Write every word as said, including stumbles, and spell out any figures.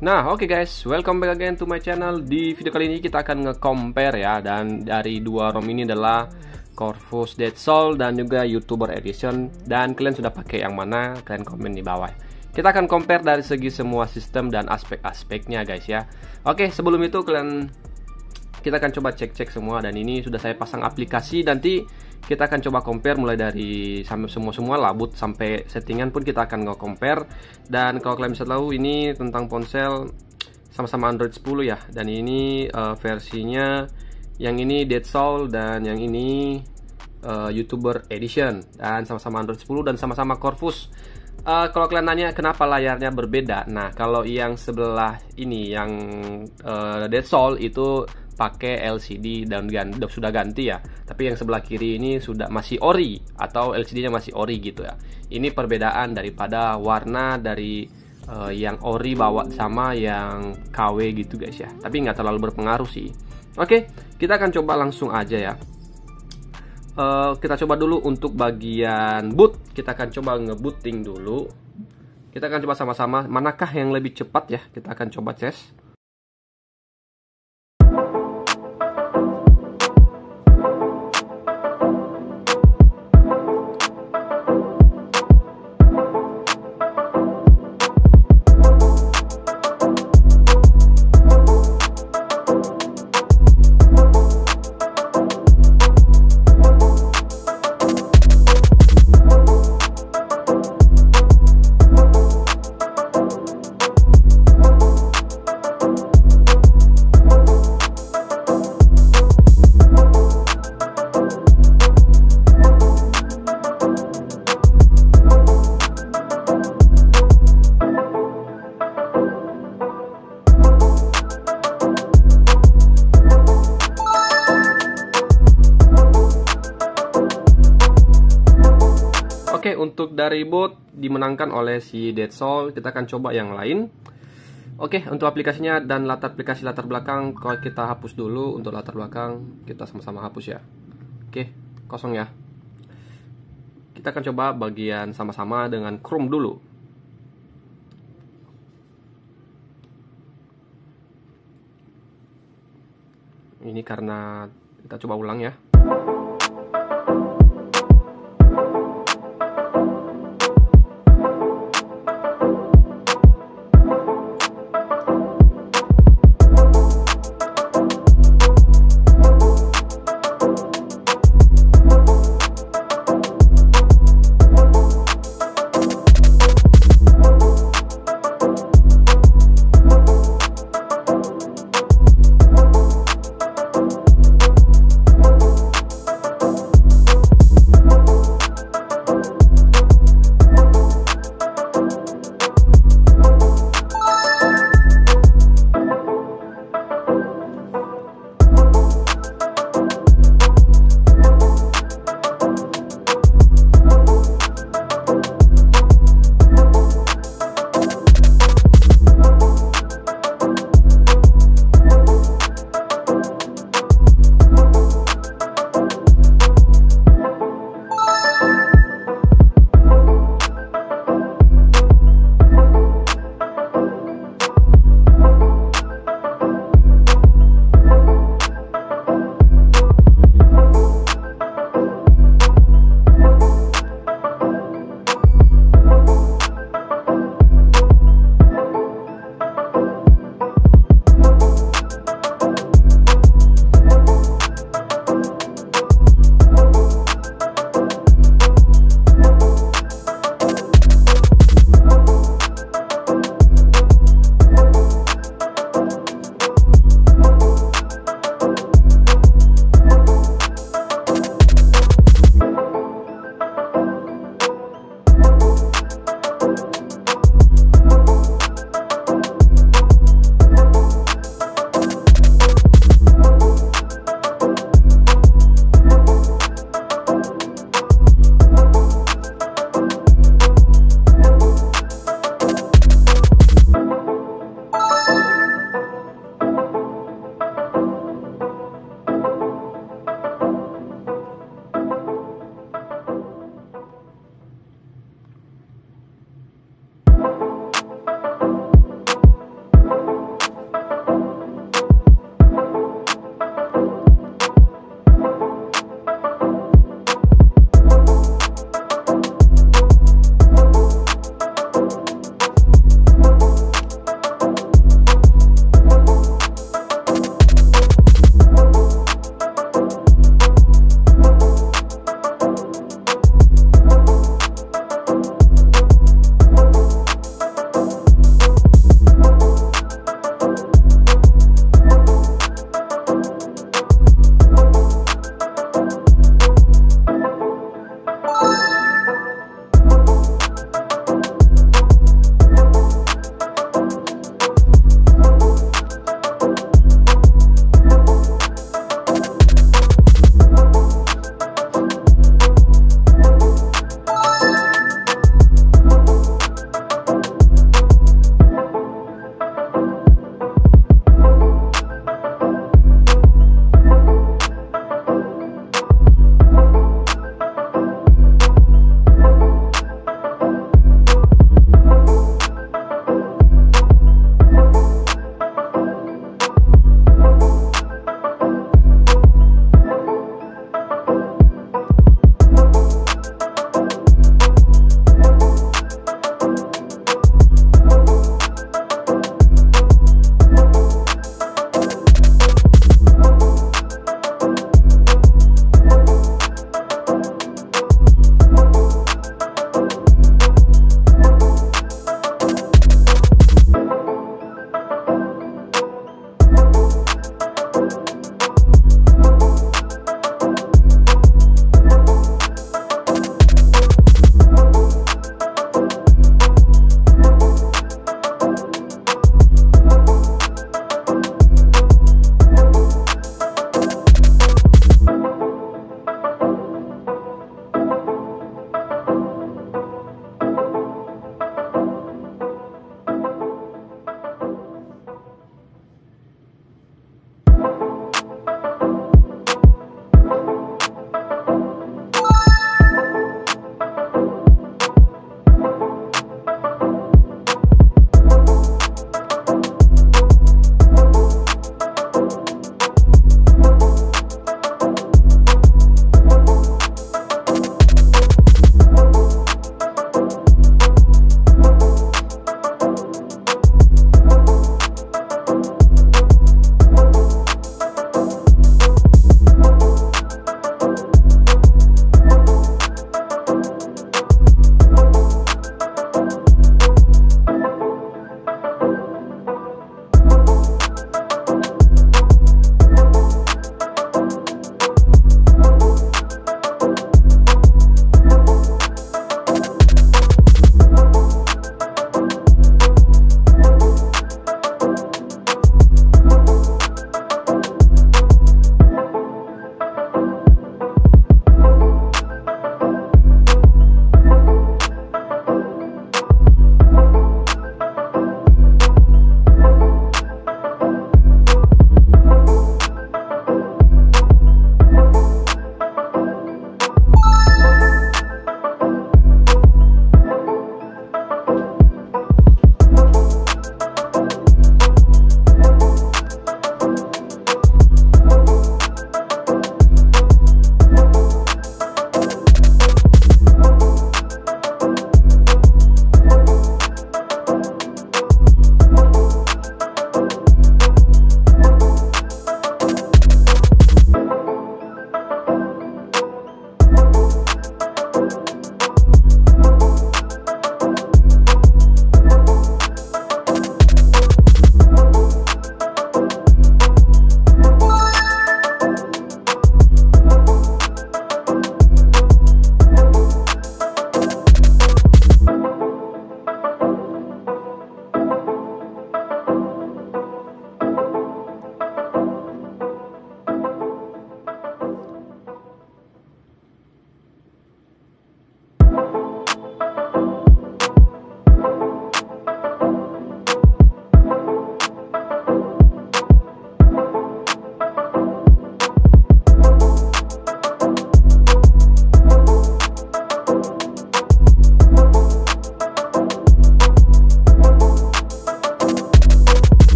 Nah, oke okay guys, welcome back again to my channel. Di video kali ini kita akan nge-compare ya, dan dari dua ROM ini adalah Corvus Dead Soul dan juga YouTuber Edition. Dan kalian sudah pakai yang mana? Kalian komen di bawah. Kita akan compare dari segi semua sistem dan aspek-aspeknya guys ya. Oke, sebelum itu kalian kita akan coba cek-cek semua, dan ini sudah saya pasang aplikasi. Nanti kita akan coba compare mulai dari sampai semua-semua labut sampai settingan pun kita akan nge-compare. Dan kalau kalian bisa tahu, ini tentang ponsel sama-sama Android sepuluh ya. Dan ini uh, versinya, yang ini Dead Soul dan yang ini uh, YouTuber Edition, dan sama-sama Android sepuluh dan sama-sama Corvus. Uh, kalau kalian nanya kenapa layarnya berbeda, nah kalau yang sebelah ini yang uh, Dead Soul itu pakai L C D dan gan sudah ganti ya, tapi yang sebelah kiri ini sudah masih ori atau L C D-nya masih ori gitu ya. Ini perbedaan daripada warna dari uh, yang ori bawa sama yang K W gitu guys ya, tapi nggak terlalu berpengaruh sih. Oke, kita akan coba langsung aja ya. Uh, kita coba dulu untuk bagian boot, kita akan coba ngebooting dulu. Kita akan coba sama-sama manakah yang lebih cepat ya, kita akan coba tes. Oke, untuk dari boot dimenangkan oleh si Dead Soul. Kita akan coba yang lain. Oke, untuk aplikasinya dan latar aplikasi latar belakang, kalau kita hapus dulu. Untuk latar belakang kita sama-sama hapus ya. Oke, kosong ya. Kita akan coba bagian sama-sama dengan Chrome dulu. Ini karena kita coba ulang ya.